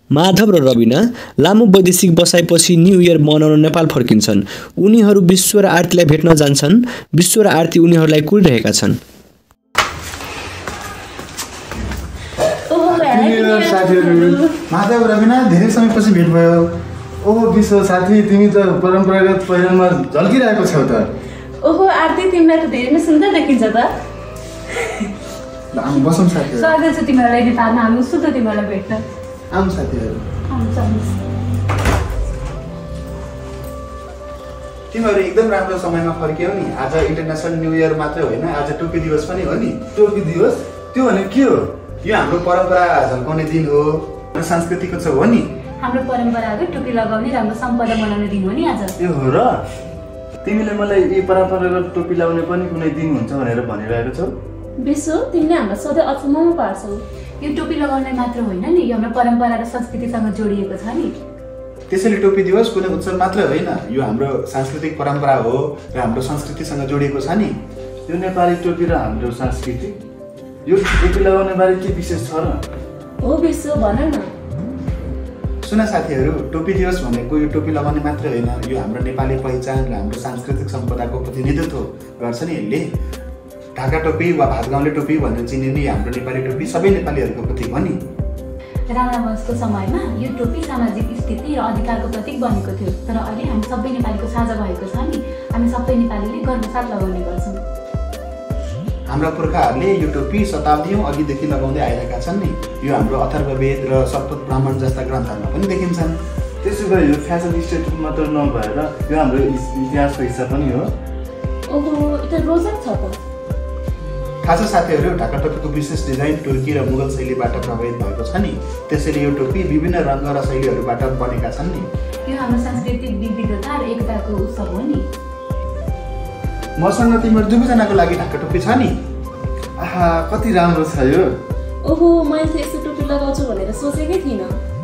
माधव र रविना लामो वैदेशिक बसाइपछि न्यू इयर मनाउन नेपाल फर्किन्छन्। उनीहरू विश्व र आरतीलाई भेट्न जान्छन्। विश्व र आरती उनीहरूलाई कुरिरहेका छन्। माधव रविना धेरै समयपछि भेट भयो। ओहो विश्व साथी, तिमी त परम्परागत पहिरनमा झल्किरहेको छौ त। ओहो आरती, तिमीलाई त धेरै नै सुन्दर देखिन्छ त। हामी बसौँ साथीहरु। स्वागत छ तिमीहरूलाई नेपालमा। हामी उत्सुक छौँ तिमीहरूलाई भेट्न। आउँ साथीहरु। तिमीहरू एकदम राम्रो समयमा फर्कियौ नि। आज इन्टरनेसनल न्यू इयर मात्रै होइन, आज टोपी दिवस पनि हो नि। टोपी दिवस त्यो भने के हो? यो हाम्रो परम्परा झल्काउने दिन हो, सांस्कृतिक उत्सव हो नि। हाम्रो परम्परागत टोपी लगाउने राम्रो सम्पदा मनाउने दिन हो नि आज। यो हो र? तिमीले मलाई यो परम्परागत टोपी लगाउने पनि कुनै दिन हुन्छ भनेर भनिरहेको छौ? विश्व, तिमीले हामीलाई सधैँ अचम्ममा पार्छौ। यो टोपी लगाउने मात्र होइन नि, यो हाम्रो परम्परा र संस्कृतिसँग जोडिएको छ नि। त्यसैले टोपी दिवस कुनै उत्सव मात्र होइन, यो हाम्रो सांस्कृतिक परम्परा हो र हाम्रो संस्कृतिसँग जोडिएको छ नि। यो नेपाली टोपी र हाम्रो संस्कृति, यो टोपी लगाउने बारे के विशेष छ र? हो विश्व, भन न। सुन साथीहरू, टोपी दिवस भनेको यो टोपी लगाउने मात्र होइन, यो हाम्रो नेपाली पहिचान र हाम्रो सांस्कृतिक सम्पदाको प्रतिनिधित्व गर्छ नि। यसले ढाका टोपी वा भातगाउँले टोपी भनेर चिनिने हाम्रो नेपाली टोपी सबै नेपालीहरूको प्रतीक हो नि। राणा वंशको समयमा यो टोपी सामाजिक स्थिति र अधिकारको प्रतीक बनेको थियो, तर अहिले हामी सबै नेपालीको साझा भएको छ नि। हामी सबै नेपालीले गर्वसाथ लगाउने गर्छौँ। हाम्रा पुर्खाहरूले यो टोपी शताब्दीौँ अघिदेखि लगाउँदै आइरहेका छन् नि। यो हाम्रो अथर्ववेद र सप्तक ब्राह्मण जस्ता ग्रन्थहरूमा पनि देखिन्छन्। त्यसो भए यो फेसन स्टेटमेन्ट मात्र नभएर यो हाम्रो इतिहासको हिस्सा पनि हो। ओहो, यो त रोचक छ त। खास साथीहरू, ढाका टोपीको विशेष डिजाइन तुर्की र मुगल शैलीबाट प्रभावित भएको छ नि। त्यसैले यो टोपी विभिन्न रङ्ग र शैलीहरूबाट बनेका छन् नि। यो हाम्रो सांस्कृतिक विविधता र एकताको उत्सव हो नि। मसँग तिमीहरू दुवैजनाको लागि ढाका टोपी छ नि। आहा, कति राम्रो छ यो। ओहो, मैले त यस्तो टोपी लगाउँछु भनेर सोचेकै थिइनँ।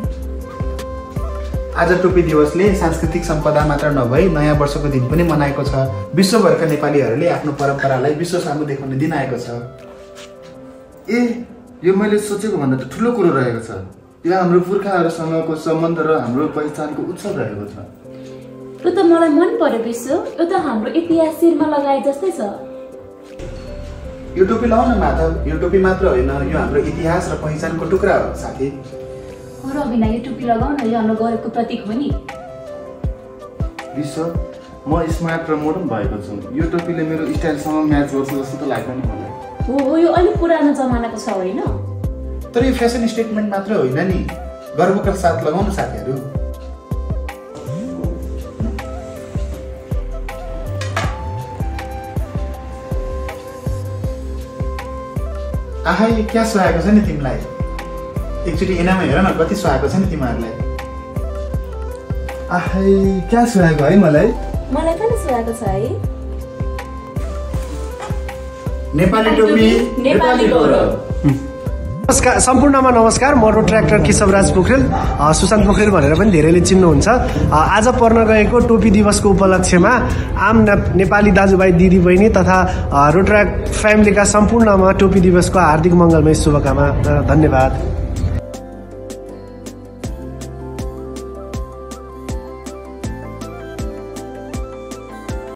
आज टोपी दिवसले सांस्कृतिक सम्पदा मात्र नभई नयाँ वर्षको दिन पनि मनाएको छ। विश्वभरका नेपालीहरूले आफ्नो परम्परालाई विश्व सामु देखाउने दिन आएको छ। ए, यो मैले सोचेको भन्दा त ठुलो कुरो रहेको छ। यो हाम्रो पुर्खाहरूसँगको सम्बन्ध र हाम्रो पहिचानको उत्सव रहेको छ। यो त मलाई मन पर्यो विश्व। यो त हाम्रो इतिहास शिरमा लगाए जस्तै छ। यो टोपी लगाउन माधव, यो टोपी मात्र होइन, यो हाम्रो इतिहास र पहिचानको टुक्रा हो साथी। हो रविना, यो टोपी लगाउन यो हाम्रो गौरवको प्रतीक हो नि। विश्व, म स्मार्ट र मोडर्न भएको छु। यो टोपीले मेरो स्टाइलसँग म्याच गर्छ जस्तो त लाग्दैन मलाई। हो, यो अलिक पुरानो जमानाको छ होइन? तर यो फेसन स्टेटमेन्ट मात्र होइन नि, गर्वका साथ लगाउनु साथीहरू। आहा, क्या सुहाएको छ नि तिमीलाई। एकचोटि एनामा हेर न, कति सुहाएको छ नि तिमीहरूलाई। आहै, क्या सुहाएको है मलाई। मलाई पनि सुहाएको छ है। नेपाली टोपी, नेपाली गौरव। नमस्कार, सम्पूर्णमा नमस्कार। म रोड ट्र्याक्टर केशवराज पोखरेल, सुशान्त पोखरेल भनेर पनि धेरैले चिन्नुहुन्छ। आज पर्न गएको टोपी दिवसको उपलक्ष्यमा आम नेपाली दाजुभाइ दिदीबहिनी तथा रोड ट्र्याक फ्यामिलीका सम्पूर्णमा टोपी दिवसको हार्दिक मङ्गलमय शुभकामना। धन्यवाद।